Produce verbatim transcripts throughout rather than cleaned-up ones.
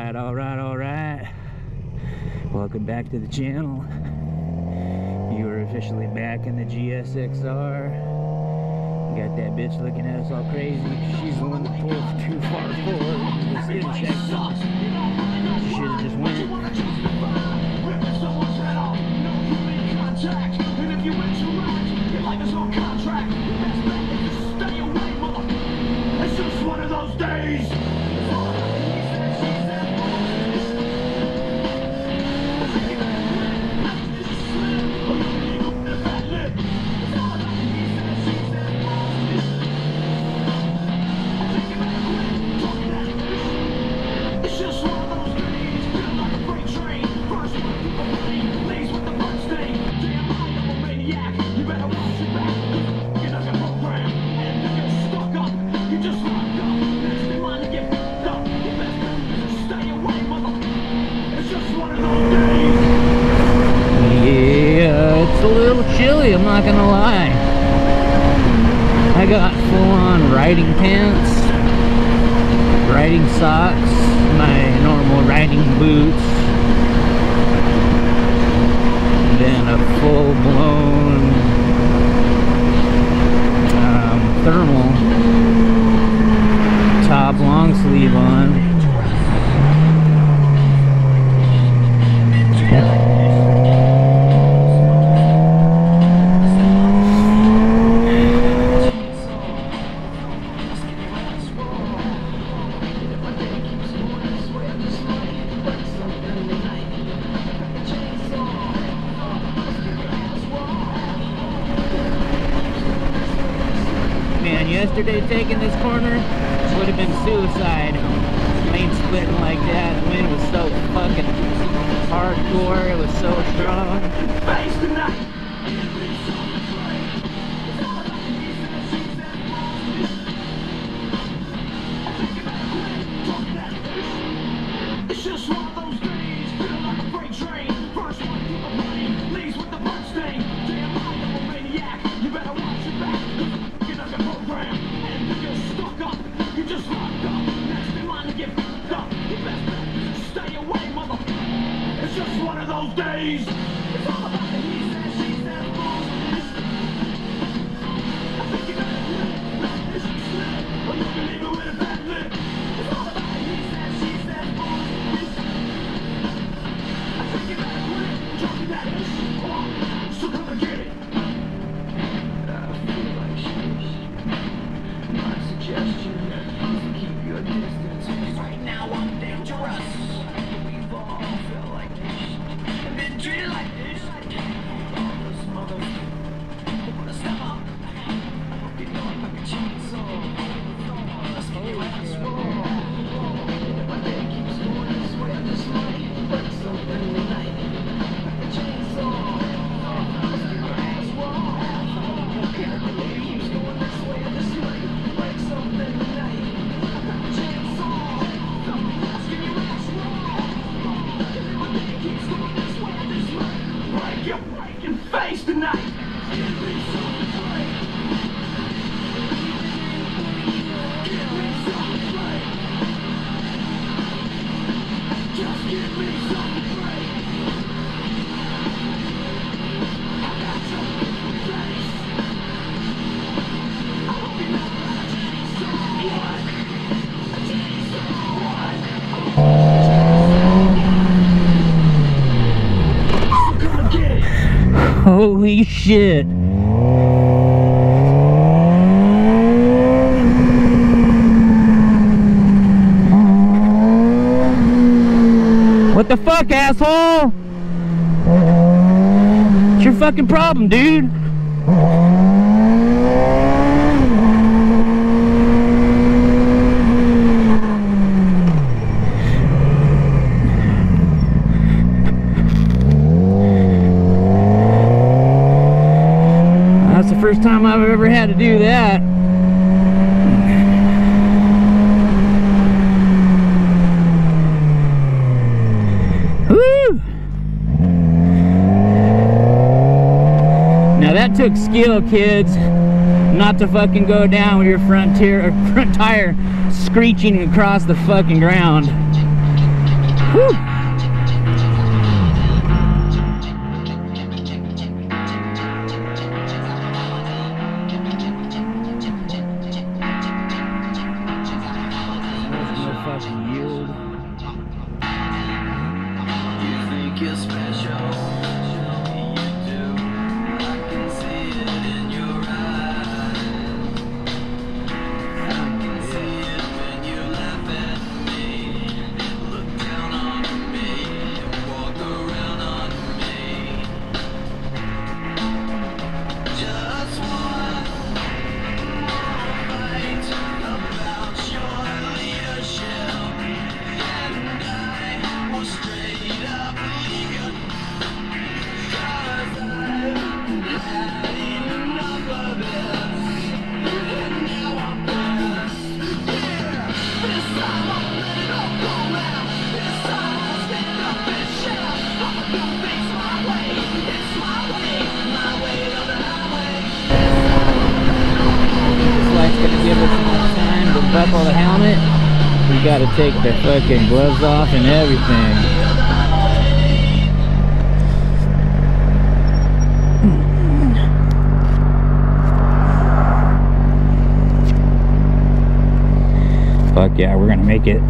Alright, alright, alright. Welcome back to the channel. You are officially back in the G S X R. Got that bitch looking at us all crazy. She's the one that pulled too far forward into this intersection. She should have just went. And if you interact, your life is on contract. Best bet is to stay away, mother. It's just one of those days. I'm not gonna lie. I got full-on riding pants, riding socks, my normal riding boots, and then a full-blown um, thermal top long sleeve on. Yesterday taking this corner would have been suicide. Lane splitting like that. The wind was so fucking hardcore. It was so strong. It's just one of those days. Feel like a freight train. First one to the plane leaves with the blood stain. Damn, I'm a maniac. You better watch your back. Program, and if you're stuck up, you just locked up. Next in line to get fucked up. You best bet is stay away, mother. It's just one of those days. It's all about the he said, she said, bullshit. I think you better quit, let this slip, or you can leave it with a bad lip. It's all about the he said, she said, bullshit. I think you better quit, drop that bitch. So come and get it. Keep your distance. Right now I'm dangerous. We've all felt like this and been treated like this. All those mothers wanna step up. You know I'm like a chainsaw. Let's get your ass roll. If my day keeps going this way, I just might break something tonight. Like a chainsaw. Let's get your ass roll. If my day keeps going this way, I just might break something tonight. You're breaking face tonight. Give me something great. Give me something great. Just give me something great. I got something for face. I hope you know that I change someone. I change someone. Holy shit. What the fuck, asshole? What's your fucking problem, dude? First time I've ever had to do that. Woo! Now that took skill, kids, not to fucking go down with your front, tier, or front tire screeching across the fucking ground. Whew. Yield. You think you're special, you do. I can see it in your eyes. I can see it when you laugh at me, look down on me, and walk around on me. Just one more fight about your leadership. Straight up leave you, 'cause I've had enough of this, and now I'm pissed. Yeah, this time I'll let it all go out. This time I'll stand up and shout. I'ma do things my way. It's my way, my way on the highway. This light's gonna give us enough time to buckle the helmet. We gotta take the fucking gloves off and everything. Fuck yeah, we're gonna make it.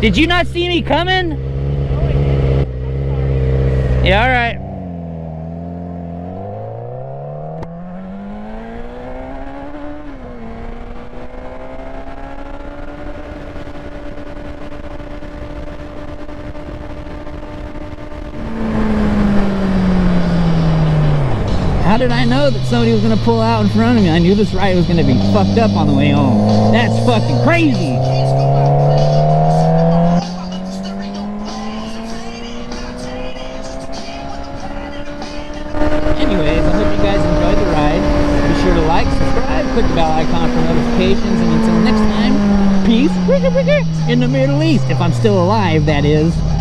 Did you not see me coming? Yeah, all right. How did I know that somebody was gonna pull out in front of me? I knew this ride was gonna be fucked up on the way home. That's fucking crazy. Anyways, I hope you guys enjoyed the ride. Be sure to like, subscribe, click the bell icon for notifications, and until next time, peace in the Middle East, if I'm still alive, that is.